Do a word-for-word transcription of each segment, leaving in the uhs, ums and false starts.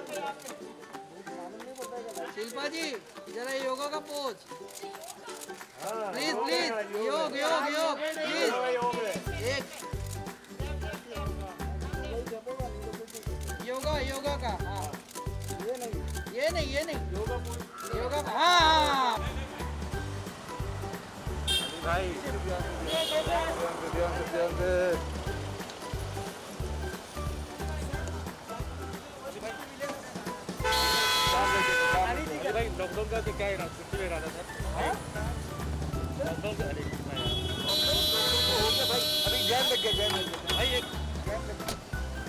शिल्पा जी जरा योगा का pose please please yoga yoga yoga please एक योगा योगा का हाँ ये नहीं ये नहीं ये नहीं योगा योगा का हाँ भाई भाई लॉकडाउन का क्या छुट्टी ले रहा था सर लॉकडाउन का अरे भाई अभी गैन लग गया गैन लग गया भाई एक गैन लग गया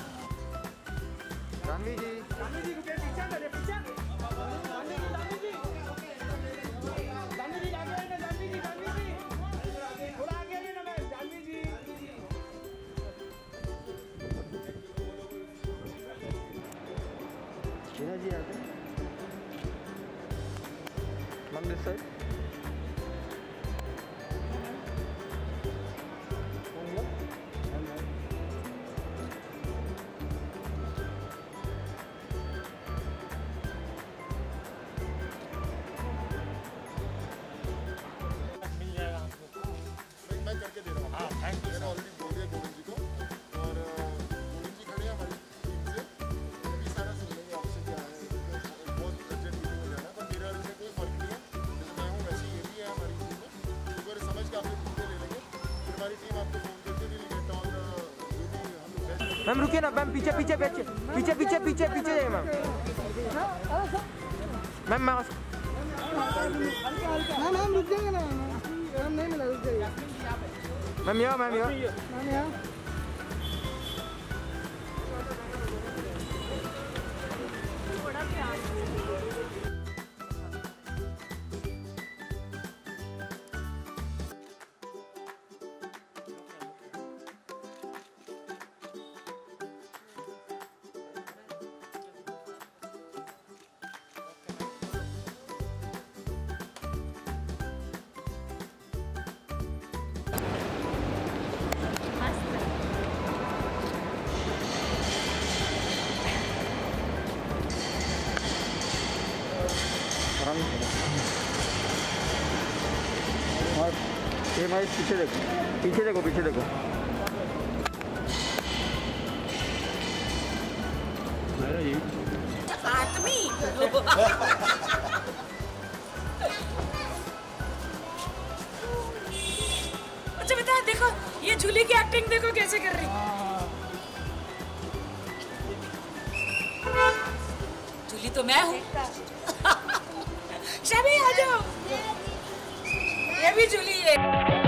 जानवी जी जानवी जी रुकिए पीछे मेरे पीछे जानवी जी जानवी जी जानवी जी आगे ना जानवी जी जानवी जी थोड़ा आगे आइए ना मैं जानवी जी शीना जी आते हैं on this side मिल जाएगा हमको मैं करके दे रहा हूँ हाँ थैंक यू मैंने ऑलरेडी बोल दिया गोविंद जी को और गोविंद जी खड़े हैं हमारी टीम से अभी सारा सुन लेंगे आपसे क्या है बहुत अर्जेंट मीटिंग हो जाना पर मेरा इससे कोई फर्क नहीं है जैसे मैं हूँ वैसे ये भी है हमारी टीम में एक बार समझ के आप लोग ले लेंगे फिर हमारी टीम आपको फोन करके भी लेट ऑन मैम रुकिए ना मैम पीछे पीछे पीछे पीछे पीछे पीछे पीछे जाइए मैम मैम मैम मैम रुक जाएगा ना मैम नहीं मिला रुक जाइए मैम यहाँ मैम यहाँ मैम यहाँ और ये भाई पीछे देखो पीछे देखो पीछे देखो अच्छा बता देखो ये झूली की एक्टिंग देखो कैसे कर रही झूली तो मैं हूँ शबी आ जाओ ये भी झूली है।